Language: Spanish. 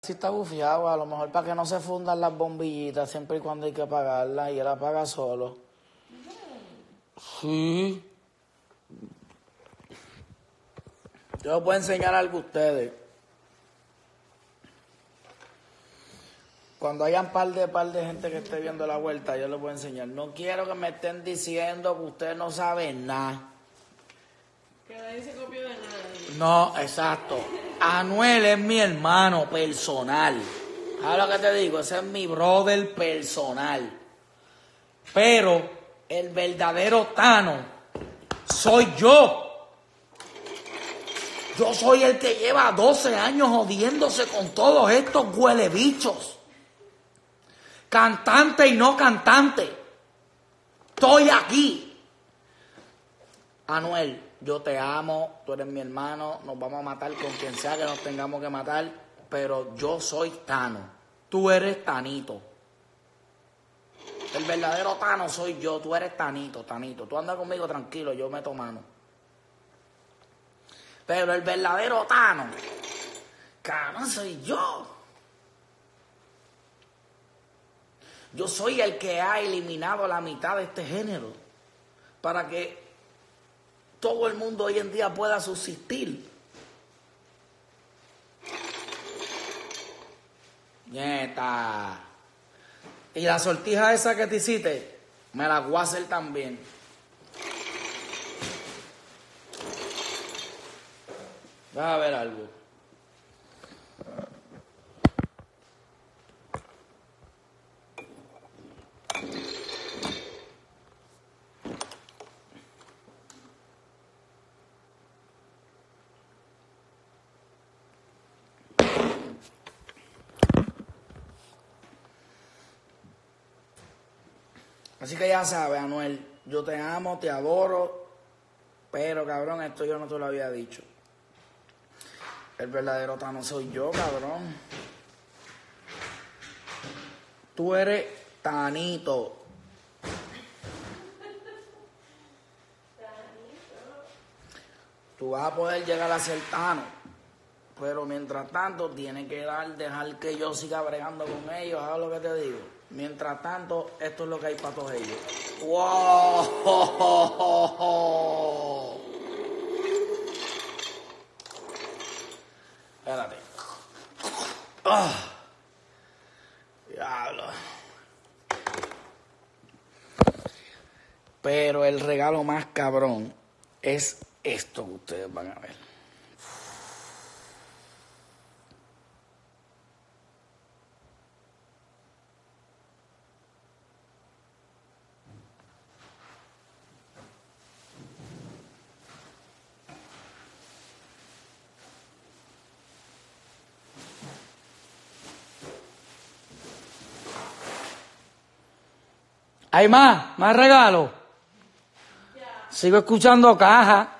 Sí está bufiado, a lo mejor para que no se fundan las bombillitas siempre y cuando hay que apagarlas y él apaga solo. Sí. Yo les puedo enseñar algo a ustedes. Cuando hayan par de gente que esté viendo la vuelta, yo les voy a enseñar. No quiero que me estén diciendo que ustedes no saben nada. Que nadie se copió de nada. No, exacto. Anuel es mi hermano personal. ¿Sabes lo que te digo? Ese es mi brother personal. Pero el verdadero Thanos soy yo. Yo soy el que lleva 12 años jodiéndose con todos estos huelebichos. Cantante y no cantante. Estoy aquí. Anuel, yo te amo, tú eres mi hermano, nos vamos a matar con quien sea que nos tengamos que matar, pero yo soy Thanos, tú eres Tanito. El verdadero Thanos soy yo, tú eres Tanito. Tú andas conmigo tranquilo, yo meto mano. Pero el verdadero Thanos, cabrón, soy yo. Yo soy el que ha eliminado la mitad de este género para que todo el mundo hoy en día pueda subsistir. Nieta. Y la sortija esa que te hiciste, me la voy a hacer también. Vas a ver algo. Así que ya sabes, Anuel, yo te amo, te adoro, pero cabrón, esto yo no te lo había dicho. El verdadero Thanos soy yo, cabrón. Tú eres Tanito. Tú vas a poder llegar a ser Thanos, pero mientras tanto tienes que dejar que yo siga bregando con ellos, ¿sabes lo que te digo? Mientras tanto, esto es lo que hay para todos ellos. ¡Wow! Espérate. Diablo. Pero el regalo más cabrón es esto que ustedes van a ver. ¿Hay más regalos? Sigo escuchando caja.